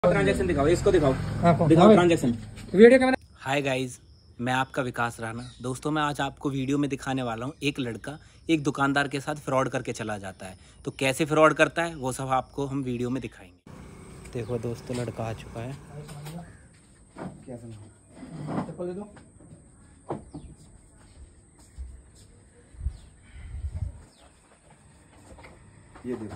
Transaction दिखाओ, इसको दिखाओ, दिखाओ transaction video camera. Hi guys, मैं आपका विकास राणा। दोस्तों, मैं आज आपको वीडियो में दिखाने वाला हूँ एक लड़का एक दुकानदार के साथ फ्रॉड करके चला जाता है। तो कैसे फ्रॉड करता है वो सब आपको हम वीडियो में दिखाएंगे। देखो दोस्तों, लड़का आ चुका है। क्या समझो? चप्पल दे दो। ये देखो,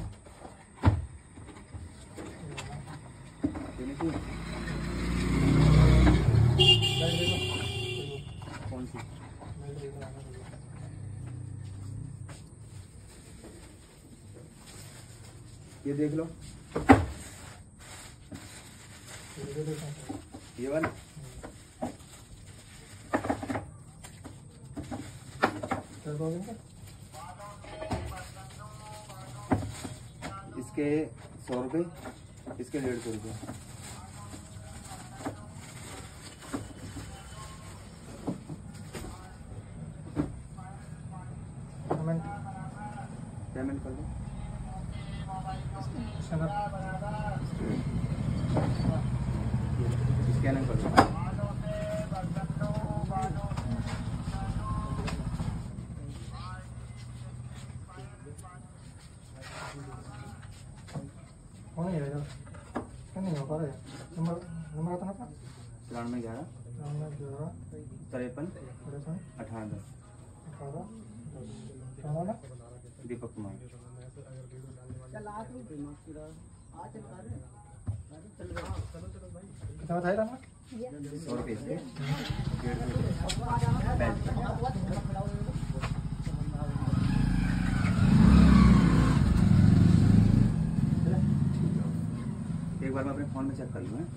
कौन सी? ये देख लो, ये वाला। इसके 100 रुपये, इसके 150 रुपये। पेमेंट कर दो। स्कैनर कर दो। नहीं हो पा रहा है। नंबर बताना था। 93 11 53 18 दीपक कुमार। कितना बताया था? 100 रुपये से 150 एक बार मैं अपने फोन में चेक कर लूँ।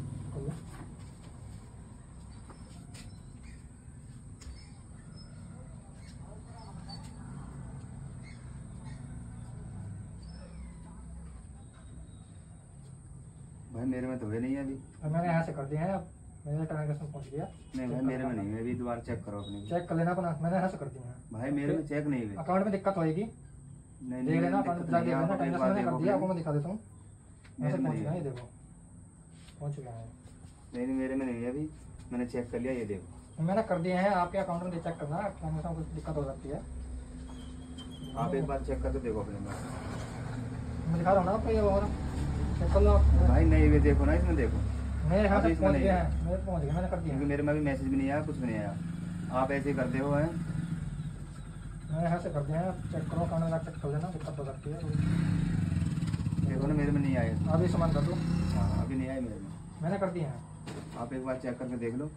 भाई मेरे में तो हुए नहीं है अभी। मैंने यहाँ से कर दिया है। अब मेरे ट्रांजैक्शन पहुँच गया। नहीं भाई मेरे में नहीं है अभी। दोबारा चेक करो अपने। चेक कर लेना अपना। मैंने यहाँ से कर दिया है। भाई मेरे में चेक नहीं हुए। अकाउंट में दिक्कत होएगी। नहीं देख लेना, अकाउंट में जाके आप ट्रांजैक्शन मैंने कर दिया। आपको मैं दिखा देता हूँ। मेरे में पहुँच गया, ये देखो पहुँच गया है। नहीं मेरे में नहीं है अभी। मैंने चेक कर लिया, ये देखो। मैंने कर दिए हैं। आपके अकाउंट में चेक करना, ट्रांजैक्शन कुछ दिक्कत हो सकती है। आप एक बार चेक करके देखो अपने में। मैं दिखा रहा हूँ ना आपको, ये और चेक कर लो आप। भाई नहीं हुए, देखो ना इसमें देखो। मेरे यहाँ अभी से इसमें पहुँच नहीं गया है। है। मेरे पहुँच गया, मैंने कर दिया क्योंकि है। मेरे में अभी मैसेज भी नहीं आया, कुछ भी नहीं आया। आप ऐसे ही करते हो है। मैंने यहाँ से कर दिया है। चेक करो, अकाउंट में चेक कर लेना, दिक्कत हो सकती है। देखो ना मेरे में नहीं आया। अभी सामान कर दो। हाँ अभी नहीं आया मेरे में। मैंने कर दिया है। आप एक बार चेक करके देख लो।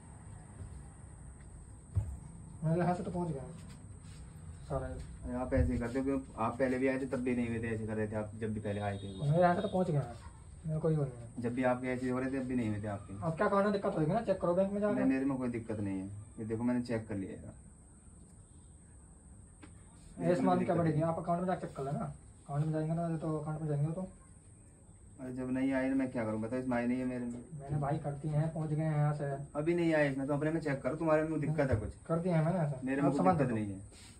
मेरे यहाँ से तो पहुँच गया है सारा। आप ऐसे ही करते हो क्योंकि आप पहले भी आए थे तब भी नहीं हुए थे। ऐसे कर रहे थे आप जब भी पहले आए थे। मेरे यहाँ से तो पहुँच गया है। मेरे कोई वो नहीं है। जब भी आपके ऐसे हो रहे थे तब भी नहीं हुए थे आपके। अब क्या अकाउंट में दिक्कत होगी ना, चेक करो बैंक में जाकर। नहीं मेरे में कोई दिक्कत नहीं है। ये देखो मैंने चेक कर लिया है। ये सामान क्या बढ़ेगी? आप अकाउंट में जाकर चेक कर लेना। अकाउंट में जाएंगे ना तो अकाउंट में जाएंगे तो। अरे जब नहीं आए तो मैं क्या करूँ बताओ। इसमें आए नहीं है मेरे में। मैंने भाई कर दिए हैं, पहुँच गए हैं यहाँ से। अभी नहीं आए इसमें तो अपने में चेक करो। तुम्हारे में दिक्कत है कुछ? कर दिए हैं मैंने ऐसा। मेरे में कोई दिक्कत नहीं है।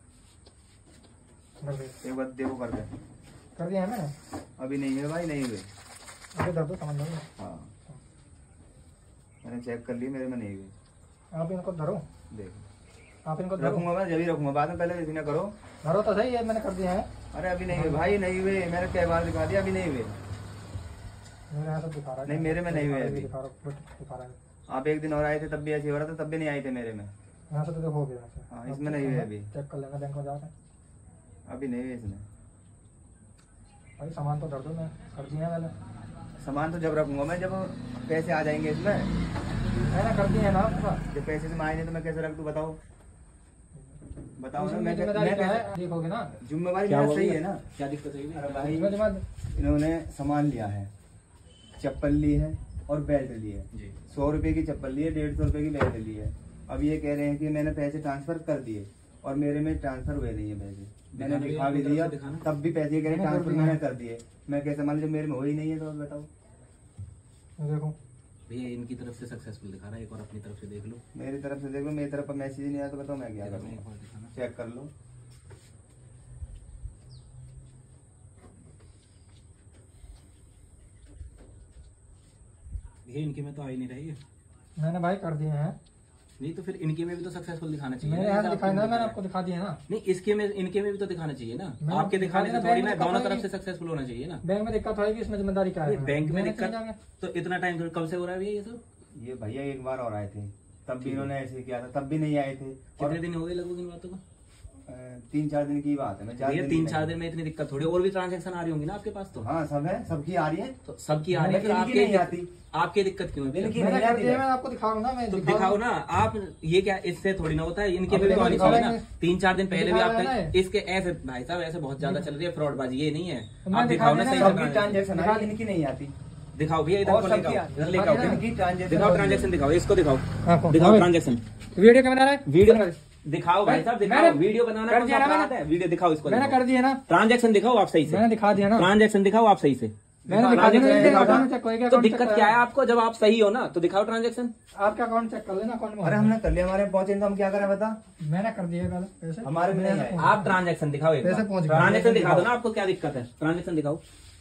एक बार देखो करके। कर दिया है मैंने। अभी नहीं है भाई, नहीं हुए। अभी दर दो समझ लो। हाँ मैंने चेक कर लिया, मेरे में नहीं हुए। आप इनको धरो। देखो आप इनको धरो। रखूंगा मैं, जब ही रखूंगा। बाद में पहले इसी में करो। धरो तो सही है, मैंने कर दिया है। अरे अभी नहीं हुए भाई, नहीं हुए। मैंने कई बार दिखा दिया, अभी नहीं हुए। मेरे यहाँ से दिखा रहा है। नहीं मेरे में नहीं हुए अभी। दिखा रहा है। आप एक दिन और आए थे तब भी ऐसे हो रहा था, तब भी नहीं आए थे मेरे में। यहाँ से तो देखो हो गया। हाँ इसमें नहीं हुए अभी। चेक कर लेना बैंक में जाकर। अभी नहीं हुए इसमें। भाई सामान तो धर दो, मैं कर दिया है मैंने। सामान तो जब रखूंगा मैं, जब पैसे आ जाएंगे इसमें। मैंने कर दिया है ना आपका। जब पैसे से आए नहीं तो मैं कैसे रख दूं बताओ। बताओ ना। मैं देखोगे ना। जिम्मेवारी मेरा सही है ना। क्या दिक्कत है? अरे भाई इन्होंने सामान लिया है, चप्पल ली है और बेल्ट ली है। 100 रुपए की चप्पल ली है, 150 रुपए की बेल्ट ली है। अब ये कह रहे हैं कि मैंने पैसे ट्रांसफर कर दिए और मेरे में ट्रांसफर हुए नहीं है पैसे। मैंने दिखा भी दिया तब भी पैसे कह रहे ट्रांसफर मैंने कर दिए। मैं कैसे मान लो जब मेरे में हो ही नहीं है तो बताओ। देखो भैया इनकी तरफ से सक्सेसफुल दिखा रहा है, एक और अपनी तरफ से देख लो। मेरी तरफ से देख लो। मेरी तरफ पर मैसेज नहीं आया तो बताओ मैं क्या करूँ। चेक कर लो। ये इनके में तो आ ही नहीं रही है। मैंने भाई कर दिए हैं। नहीं तो फिर इनके में भी तो सक्सेसफुल दिखाना चाहिए। मेरे यहाँ दिखाई ना, मैंने आपको दिखा दिया ना। नहीं इसके में इनके में भी तो दिखाना चाहिए ना। मैंने आपके दिखाने से थोड़ी ना, दोनों तरफ दिखाई। से सक्सेसफुल होना चाहिए ना। बैंक में दिक्कत होगी, इसमें जिम्मेदारी क्या है? बैंक में मैंने दिक्कत चले जाएंगे। तो इतना टाइम कब से हो रहा है भैया ये सब? ये भैया एक बार और आए थे, तब भी इन्होंने ऐसे किया था, तब भी नहीं आए थे। कितने दिन हो गए लगभग इन बातों को? 3-4 दिन की बात है। मैं 3-4 दिन में इतनी दिक्कत थोड़ी, और भी ट्रांजेक्शन आ रही होंगी ना आपके पास तो? हाँ सब है, सबकी आ रही है। तो सबकी आ रही है, फिर इनकी नहीं आती। आपकी दिक्कत क्यों है? इनकी मैंने नहीं कर आती दिया, है। मैं आपको दिखाऊँ ना। मैं तो दिखाओ ना आप। ये क्या इससे थोड़ी ना होता है? इनके अब में भी तो आनी दिखाओ चाहिए ना। ना। 3-4 दिन पहले भी दिखाओ आपके ना। इसके ऐसे भाई साहब ऐसे बहुत ज्यादा चल रही है फ्रॉडबाजी, ये नहीं है। तो मैं आप दिखाओ ना दिखा सही देना, से सबकी ट्रांजेक्शन। ट्रांजेक्शन आई, इनकी नहीं आती। दिखाओ भैया, इधर और को सबकी लेकर आओ, आती। इधर लेकर आओ, दिखा इनकी ट्रांजेक्शन दिखाओ ट्रांजेक्शन, दिखाओ इसको, दिखाओ हाँ, दिखाओ हाँ। ट्रांजेक्शन। वीडियो क्या बना रहा है? वीडियो दिखाओ भाई साहब, दिखाओ। मैंने वीडियो बनाना कर कौन सा दिया ना अपराध है? वीडियो दिखाओ इसको, मैंने कर दिया ना। ट्रांजेक्शन दिखाओ आप सही से। मैंने दिखा दिया ना। ट्रांजेक्शन दिखाओ आप सही से। मैंने दिखा दिया ना। ट्रांजेक्शन ये दिखाओ अकाउंट ना। चेक करेगा, तो अकाउंट दिक्कत चेक क्या है करेगा। आपको? जब आप सही हो ना तो दिखाओ ट्रांजेक्शन। आपका अकाउंट चेक कर लेना, अकाउंट में। अरे हमने कर लिया, हमारे पहुंचे तो हम क्या करें बता। मैंने कर दिया कल पैसे। हमारे में नहीं आए। आप ट्रांजेक्शन दिखाओ एक पैसे बार। पहुंच गए। ट्रांजेक्शन दिखा दो ना, आपको क्या दिक्कत है? ट्रांजेक्शन दिखाओ।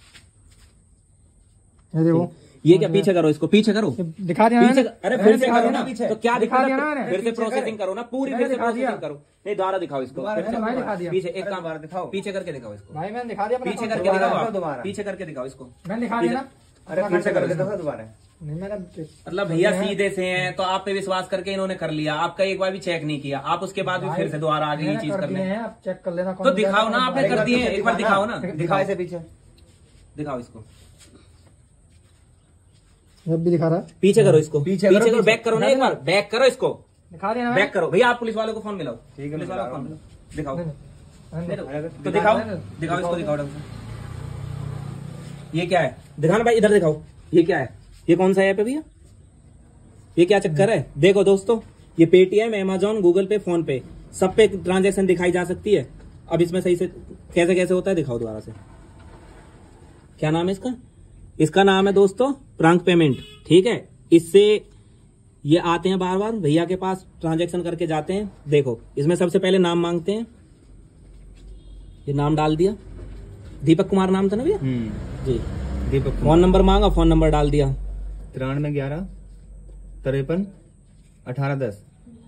ये देखो, ये क्या पीछे करो, इसको पीछे करो, दिखा दिया पीछे। मैंने। अरे मैंने फिर से दिखा करो दिया ना पीछे, तो क्या दिखा दिक्कत दिया ना है? मैंने। फिर से प्रोसेसिंग करो ना, पूरी फिर से दिखा दिया। प्रोसेसिंग करो। नहीं दोबारा दिखाओ इसको, दोबारा फिर से मैंने दिखा दिया। पीछे एक अरे काम दोबारा दिखाओ। पीछे करके दिखाओ इसको, भाई मैंने दिखा दिया अपना पीछे अकाउंट। करके दिखाओ आप। दोबारा। पीछे करके दिखाओ इसको। मैंने दिखा दिया ना। अरे फिर से करके देखो दोबारा। नहीं मैंने मतलब भैया सीधे से हैं तो आप पे विश्वास करके इन्होंने कर लिया, आपका एक बार भी चेक नहीं किया, आप उसके बाद भी फिर से दोबारा आगे ये मैंने चीज कर कर दिए लें। हैं, आप चेक कर लेना। तो दिखाओ ना, आपने कर दिए हैं, एक बार दिखाओ ना। दिखाओ से पीछे। दिखाओ इसको, जब भी दिखा रहा है पीछे करो इसको, पीछे पीछे करो, करो, बैक करो ना एक बार, बैक करो इसको, दिखा दिया ना। बैक करो। भैया आप पुलिस वालों को फोन मिलाओ, ठीक है, पुलिस मैं वालों को मिला फोन रहा मिलाओ, दिखाओ। मैंने तो दिखाओ, दिखाओ इसको, दिखाओ ढंग से। ये क्या है? दिखाना भाई, इधर दिखाओ। ये क्या है? ये कौन सा ऐप है भैया? ये क्या चक्कर है? देखो दोस्तों, ये Paytm, Amazon, Google pay, PhonePe, सब पे ट्रांजैक्शन दिखाई जा सकती है। अब इसमें सही से कैसे कैसे होता है दिखाओ दोबारा से। क्या नाम है इसका? इसका नाम है दोस्तों प्रांक पेमेंट, ठीक है। इससे ये आते हैं बार बार भैया के पास, ट्रांजैक्शन करके जाते हैं। देखो इसमें सबसे पहले नाम मांगते हैं, ये नाम डाल दिया, दीपक कुमार नाम था ना भैया जी। दीपक फोन नंबर मांगा, फोन नंबर डाल दिया, 93 11 53 18 10।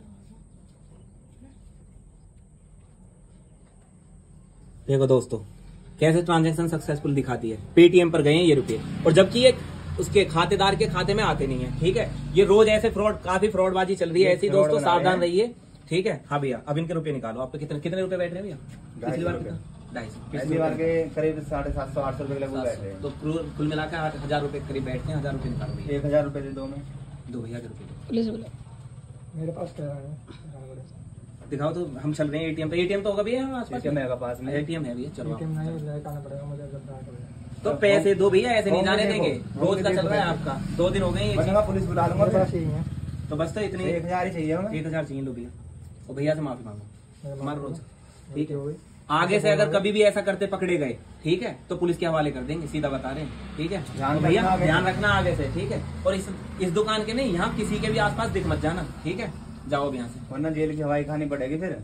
देखो दोस्तों कैसे ट्रांजैक्शन सक्सेसफुल दिखाती है। पेटीएम पर गए हैं ये रुपए, और जबकि ये उसके खातेदार के खाते में आते नहीं है, ठीक है। ये रोज ऐसे फ्रॉड, काफी फ्रॉडबाजी चल रही है ऐसी। दोस्तों सावधान रहिए, ठीक है। हाँ भैया, अब इनके रुपए निकालो। आपके कितने कितने रुपए बैठ रहे हैं भैया? पिछली बार 250, पिछली बार के करीब 750-800 रुपए लगभग बैठे हैं। तो कुल मिलाकर 8,000 रुपए करीब बैठते हैं। 1,000 रुपए निकालो भैया। 1000 रुपए दे दो में। दो भैया के रुपए मेरे पास क्या है? दिखाओ। तो हम चल रहे हैं एटीएम पे। एटीएम तो होगा भैया हमारे पास? एटीएम है पास में। एटीएम है भैया, चलो आप। ATM नहीं लेकर आना पड़ेगा मुझे, जब जाना पड़ेगा। तो पैसे दो भैया, ऐसे नहीं जाने देखो, देंगे। रोज का चल रहा है आपका, 2 दिन हो गए ये बस चीज। मैं पुलिस बुला लूंगा मेरे पास फिर। यही है। तो बस तो इतनी 1000 ही चाहिए हमें। 1,000 चाहिए। लो भैया, और भैया से माफी मांगो हमारे रोज, ठीक है। हो गई। आगे से अगर कभी भी ऐसा करते पकड़े गए, ठीक है, तो पुलिस के हवाले कर देंगे, सीधा बता रहे हैं, ठीक है। ध्यान तो भैया रखना आगे। ध्यान रखना आगे से, ठीक है। और इस दुकान के नहीं, यहाँ किसी के भी आसपास दिख मत जाना, ठीक है। जाओ अब यहाँ से। वरना जेल की हवाई खानी पड़ेगी फिर।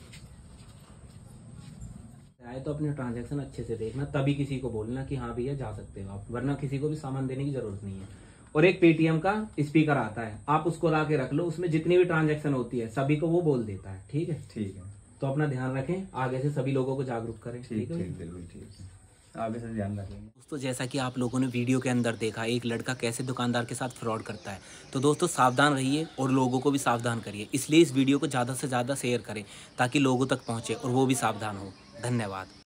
आए तो अपने ट्रांजैक्शन अच्छे से देखना, तभी किसी को बोलना कि हाँ भैया जा सकते हो आप, वरना किसी को भी सामान देने की जरूरत नहीं है। और एक पेटीएम का स्पीकर आता है, आप उसको ला के रख लो, उसमें जितनी भी ट्रांजैक्शन होती है सभी को वो बोल देता है, ठीक है। ठीक है, तो अपना ध्यान रखें, आगे से सभी लोगों को जागरूक करें, ठीक है। ठीक, बिल्कुल ठीक है। आगे से ध्यान रखेंगे। दोस्तों जैसा कि आप लोगों ने वीडियो के अंदर देखा, एक लड़का कैसे दुकानदार के साथ फ्रॉड करता है। तो दोस्तों सावधान रहिए और लोगों को भी सावधान करिए, इसलिए इस वीडियो को ज़्यादा से ज़्यादा शेयर करें ताकि लोगों तक पहुँचे और वो भी सावधान हो। धन्यवाद।